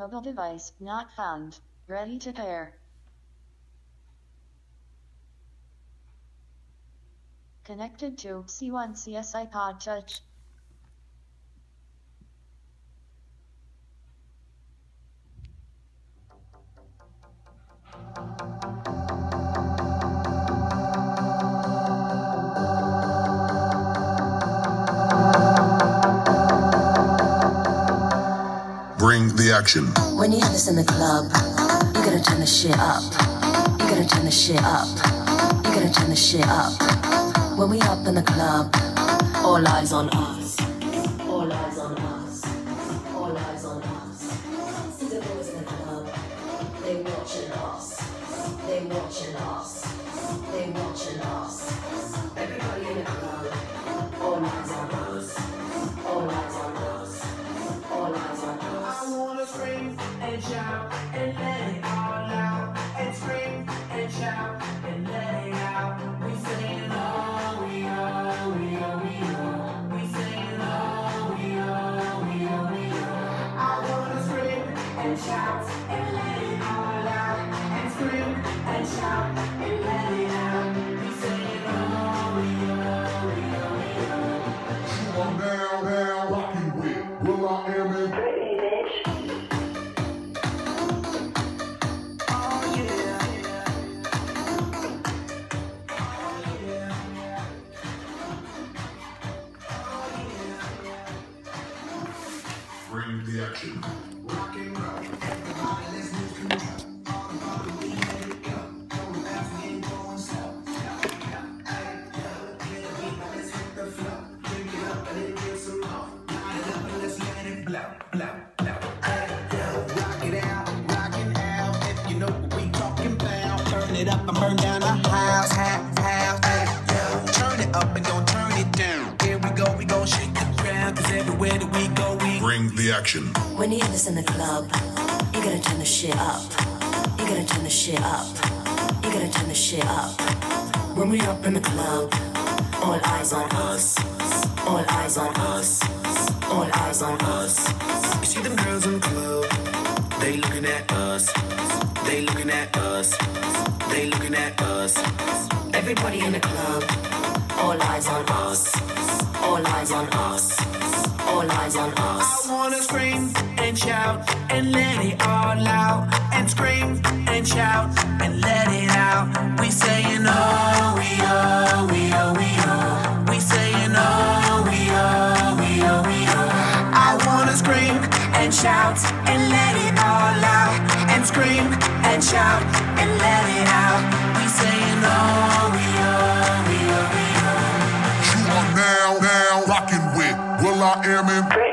Mobile device not found. Ready to pair. Connected to C1 CSI Pod Touch. Bring the action. When you have this in the club, you gotta turn the shit up. You gotta turn the shit up. You gotta turn the shit up. When we up in the club, all eyes on us. All eyes on us. All eyes on us. See the boys in the club, they watching us. They watching us. They watching us. Everybody in the club, all eyes on us. All eyes on us. All eyes on us. I wanna scream and shout and let it all out. And scream and shout and let it out. We sing oh, we oh, we oh, we oh. We sing oh, we oh, we oh, we oh. I wanna scream and shout and let it all out. And scream and shout and let it out. We sing oh, we oh, we oh, we oh. I'm down, rocking with Will I Am in. Bring the action. Rock and roll, everybody, let's move to the all about the beat, let it go. Going fast, we ain't going slow. Hey, get a beat, now let's hit the flow. Drink it up and then give some more. Light it up and let's let it blow, blow, blow. Hey, rock it out, if you know what we talking about. Turn it up and burn down the house, hey, turn it up and don't turn it down. Here we gon' shake the ground, 'cause everywhere that we go, we Bring the action. When you have this in the club, you gotta turn the shit up. You gotta turn the shit up. You gotta turn the shit up. When we up in the club, all eyes on us. All eyes on us. All eyes on us. You see them girls in the club, they looking at us. They looking at us. They looking at us. Everybody in the club, all eyes on us. All eyes on us. All eyes on us. I wanna scream and shout and let it all out. And scream and shout and let it out. We saying oh, we oh, we oh, we oh. We saying oh, we oh, we oh, we oh. I wanna scream and shout and let it all out. And scream and shout and let it out. We saying oh, we oh, we oh, we oh. You are now rocking with Will I Am in.